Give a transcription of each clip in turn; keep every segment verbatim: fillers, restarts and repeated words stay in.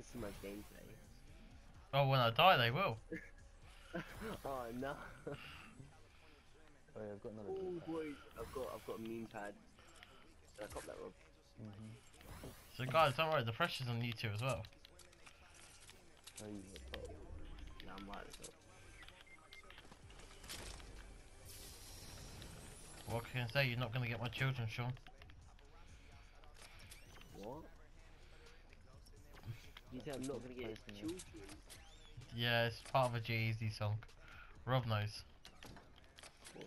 see my gameplay. Oh, when I die, they will. Oh no. Oh yeah, I've got another Oh blue pad. boy, I've got I've got a meme pad. Did I cop that, Rob? Mm-hmm. So guys, don't worry, the pressure's on you two as well. Oh, you got top. Yeah, I'm right at the top. What can I say? You're not gonna get my children, Sean. What? You say I'm not gonna get Placing it. children? Yeah, it's part of a G-Eazy song. Rob knows. What?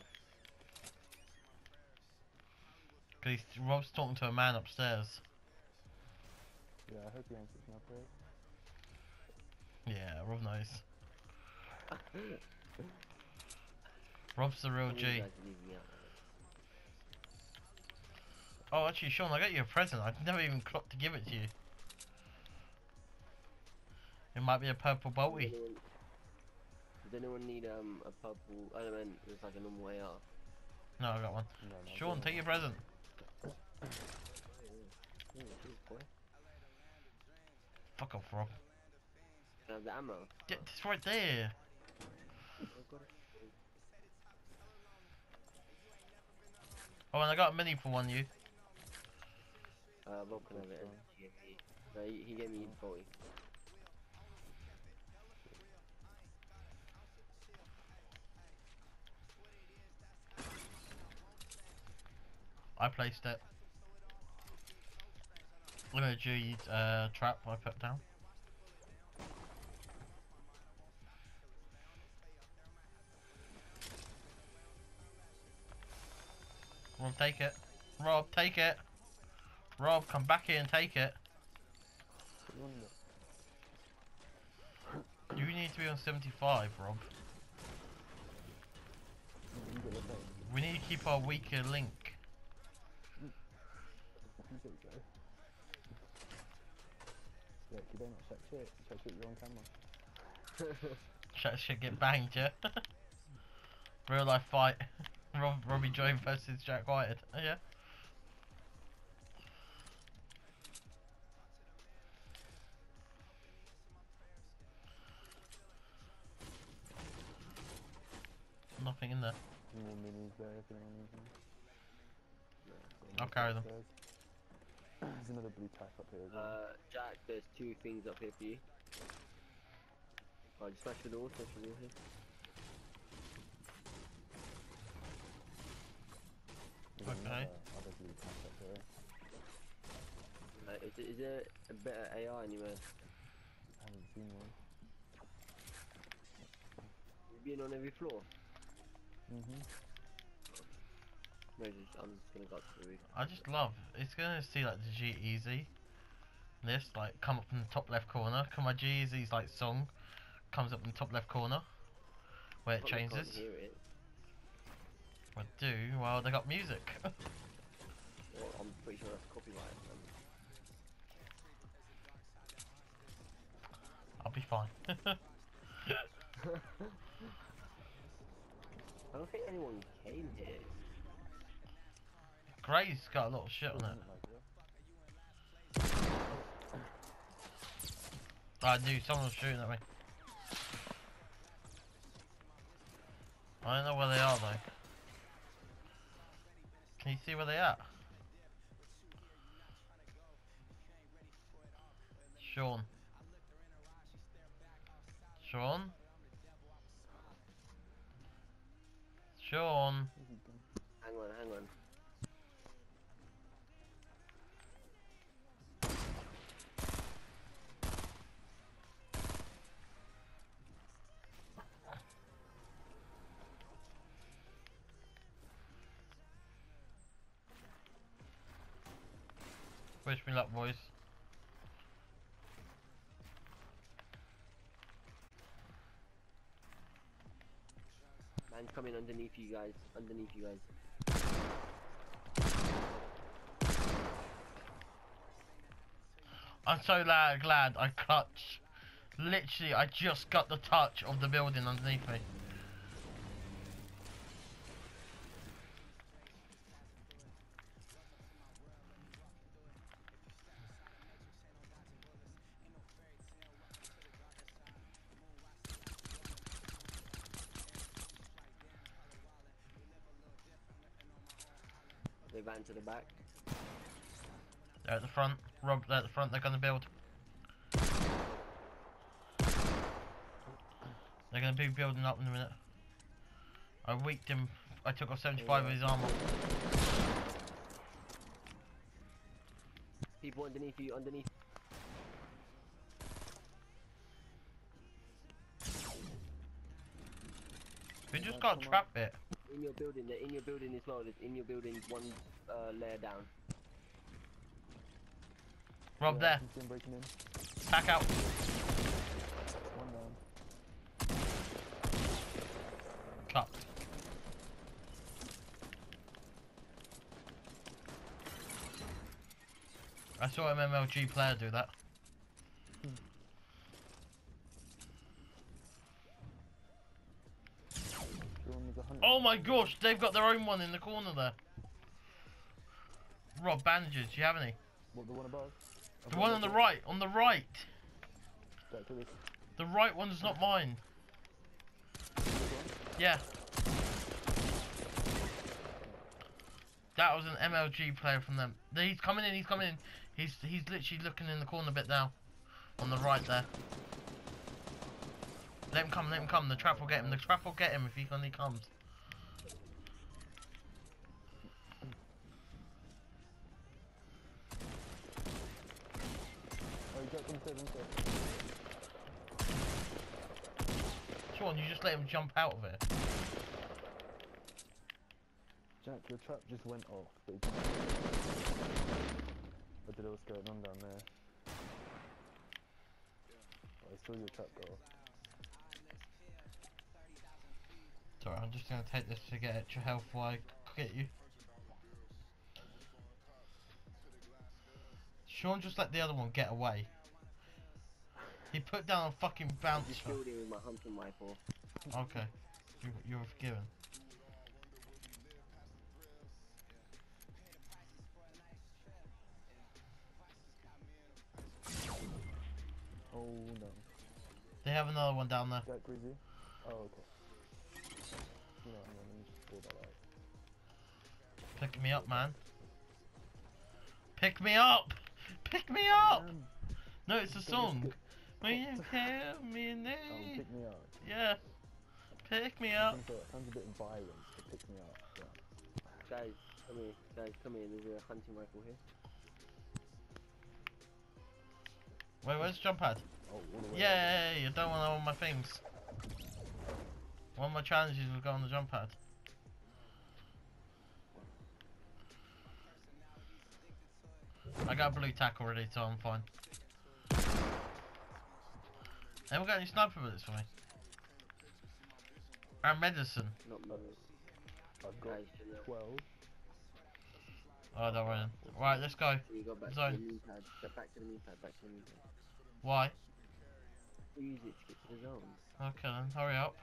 Cause he's, Rob's talking to a man upstairs. Yeah, I hope he answers my prayer. Yeah, Rob knows. Rob's the real Some of you G. guys are leaving me out. Oh, actually, Sean, I got you a present. I never even clocked to give it to you. It might be a purple Does bolty. anyone, does anyone need um a purple element that's like a normal A R? No, I got one. No, no, Sean, don't. take your present. Oh, cheers, boy. Fuck off, Rob. Can I have the ammo? Yeah, it's right there. Oh, got it. Oh, and I got a mini for one you. Uh, Rob can have it. He gave me, no, he, he gave me forty. I placed it. In a G uh, trap I put down. Rob, take it. Rob, take it. Rob, come back here and take it. Put you on the- You need to be on seventy-five, Rob. You got the phone. We need to keep our weaker link. You say so. Yeah, if you don't check shit, check shit, you're on camera. Shit, shit, get banged, yeah? Real life fight. Rob, Robbie Joy versus Jack White. Yeah. Nothing in there. More minis there if anyone needs them. I'll carry them. There's, there's another blue tack up here as well. uh, Jack, there's two things up here for you. Oh, just smash the door, smash the door here. There's okay. another other blue tack up here. Uh, is, is there a better A R anywhere? I haven't seen one. You been on every floor? Mm-hmm. No, just, I'm just gonna go up to the roof. I just love, it's gonna see like the G-Eazy. This, like, come up in the top left corner. Come my G-Eazy's like song comes up in the top left corner. Where it Probably changes. can't hear it. I do, well they got music. Well, I'm pretty sure that's copyright. Um, I'll be fine. I don't think anyone came here. Gray's got a lot of shit on it. Doesn't look like it. I knew someone was shooting at me. I don't know where they are though. Can you see where they are? Sean. Sean? Sean? Where's he gone? Hang on, hang on. Wish me luck, boys. Man's coming underneath you guys. Underneath you guys. I'm so glad, glad I clutched. Literally, I just got the touch of the building underneath me. van to the back. They're at the front. Rob, they're at the front. They're gonna build. They're gonna be building up in a minute. I weaked him. I took off seventy-five of his armor. People underneath you, underneath. We just got a trap bit. In your building, they're in your building as well. There's in your building one uh, layer down. Rob, Yeah, there. I can see him breaking in. Back out. One down. Cut. I saw an M L G player do that. Sean is a hunter. Oh my gosh, they've got their own one in the corner there. Rob, bandages, do you have any? What, the one above? The one on the right, on the right. Back to this. The right one's not mine. This one? Yeah. That was an M L G player from them. He's coming in, he's coming in. He's he's literally looking in the corner bit now. On the right there. Let him come, let him come. The trap will get him. The trap will get him if he only comes. Oh, he got inside, inside. Sean, you just let him jump out of it. Jack, your trap just went off. But it I don't know what's going on down there. Oh, I saw your trap go off. Sorry, I'm just gonna take this to get extra health while I get you. Sean just let the other one get away. He put down a fucking bouncer. Just killed him with my hunting rifle. Okay, you, you're forgiven. Oh no. They have another one down there. Jack, where's he? Oh, okay. You know, let me just pull that out. Pick me up, man. Pick me up! Pick me up! Um, No, it's a Don't song. risk When you hear me Oh, name. pick me up. Yeah. Pick me I up. think that sounds a bit violent to pick me up. Yeah. Guys, come here. Guys, come here. There's a hunting rifle here. Wait, where's the jump pad? Oh, all the way. Yay! You don't want all my things. One of my challenges will go on the jump pad. I got a blue tack already, so I'm fine. Anyone got any sniper bullets for me? And medicine. Not me. I've got Guys, chill out. twelve. Oh, don't worry. Right, let's go. So you go back Zone. to the moon pad. Get back to the moon pad. Back to the moon pad. Why? Use it to get to the zone. Okay then, hurry up.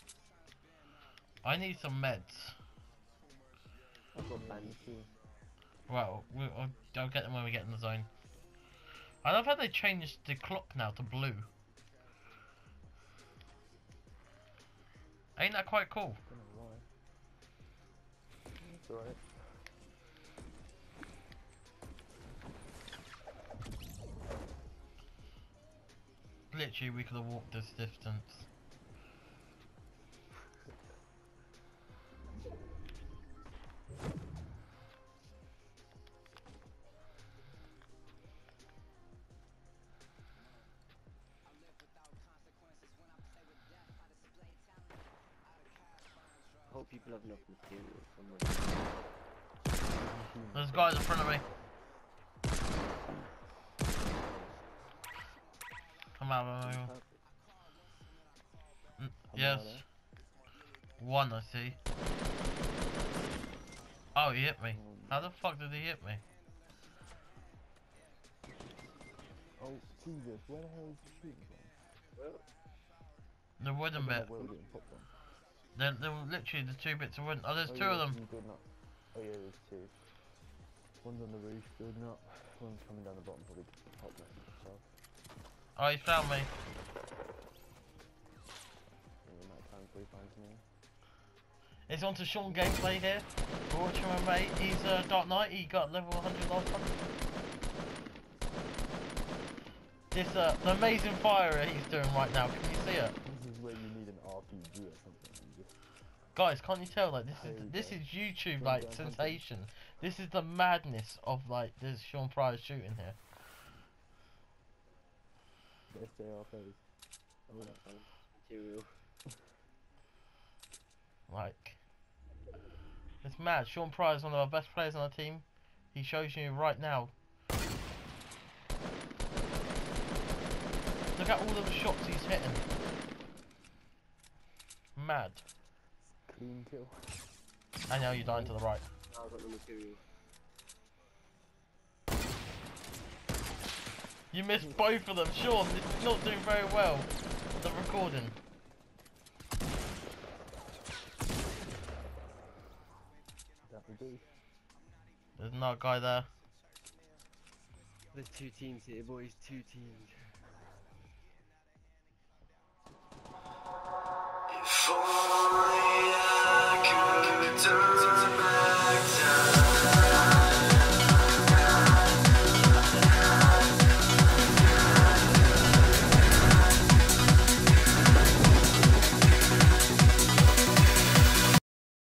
I need some meds. I've got Yeah, bands. me too. Well, we, I'll, I'll get them when we get in the zone. I love how they changed the clock now to blue. Ain't that quite cool? Don't know why. It's alright. Literally, we could have walked this distance. I hope people have enough material somewhere. There's guys in front of me. Come out of my Mm, Yes. One, I see. Oh, he hit me. How the fuck did he hit me? Oh, Jesus, where the hell is he shooting from? Well, The wooden I bit. don't know where we're getting popped from. They're, they're literally the two bits of wood. Oh, there's Oh, two yeah, of them. he's building up. Oh yeah, there's two. One's on the roof building up. One's coming down the bottom, probably top left himself. Oh, he found me. In the night time before he finds me. It's on to Sean gameplay here. We're watching my mate. He's uh, Dark Knight. He got level one hundred last time. This uh, the amazing fire he's doing right now. Can you see it? This is where you need an R P G or something. You just Guys, can't you tell? Like this There is you this go. is YouTube Go like and hunt it. sensation. This is the madness of like this Sean Pryor shooting here. the S J R phase. Oh, Material. Like it's mad. Sean Pryor is one of our best players on our team. He shows you right now. Look at all of the shots he's hitting. Mad. clean kill. And now you're dying to the right. Now I've got the material. You missed both of them, Sean. This is not doing very well with the recording. That will do. There's another guy there. There's two teams here, boys. Two teams. If only